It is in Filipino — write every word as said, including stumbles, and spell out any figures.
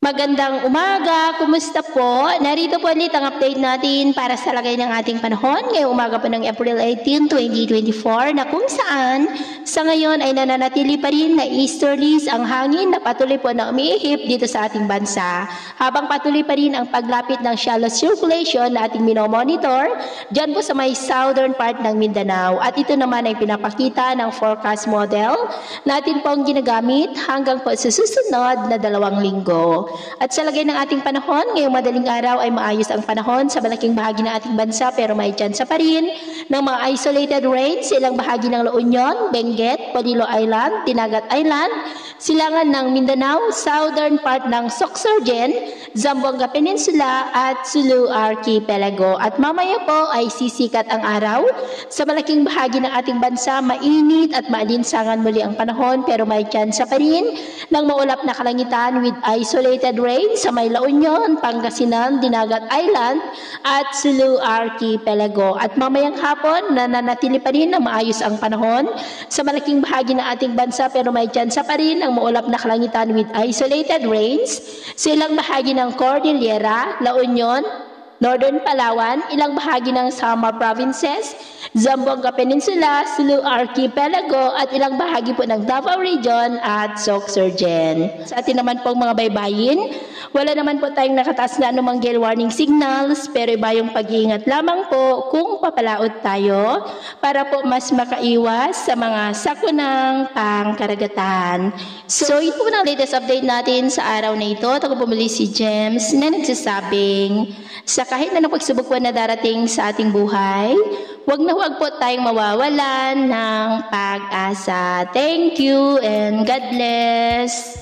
Magandang umaga, kumusta po? Narito po ulit ang update natin para sa lagay ng ating panahon ngayong umaga po ng April eighteen, twenty twenty-four na kung saan sa ngayon ay nananatili pa rin na easterlies ang hangin na patuloy po na umiihip dito sa ating bansa. Habang patuloy pa rin ang paglapit ng shallow circulation na ating minomonitor dyan po sa may southern part ng Mindanao. At ito naman ay pinapakita ng forecast model natin pong ginagamit hanggang po sa susunod na dalawang linggo. At sa lagay ng ating panahon, ngayong madaling araw ay maayos ang panahon sa malaking bahagi ng ating bansa pero may tsansa pa rin ng mga isolated rains sa ilang bahagi ng La Union, Benguet, Polillo Island, Tinagat Island, silangan ng Mindanao, southern part ng Sorsogon, Zamboanga Peninsula at Sulu Archipelago. At mamaya po ay sisikat ang araw. Sa malaking bahagi ng ating bansa, mainit at maalinsangan muli ang panahon pero may tsansa pa rin ng maulap na kalangitan with isolated rain sa may La Union, Pangasinan, Dinagat Island at Sulu Archipelago. At mamayang hapon, nananatili pa rin na maayos ang panahon sa malaking bahagi ng ating bansa pero may tsansa pa rin ng maulap na kalangitan with isolated rains sa ilang bahagi ng Cordillera, La Union, Northern Palawan, ilang bahagi ng Samar Provinces, Zamboanga Peninsula, Sulu Archipelago at ilang bahagi po ng Davao Region at Sorsogon. Sa atin naman pong mga baybayin, wala naman po tayong nakataas na anumang gale warning signals pero iba yung pag-iingat lamang po kung papalaot tayo para po mas makaiwas sa mga sakunang pangkaragatan. So ito po ang latest update natin sa araw na ito. Ako po muli si James na nagsasabing sa kahit na pagsubok po na darating sa ating buhay, huwag na huwag po tayong mawawalan ng pag-asa. Thank you and God bless.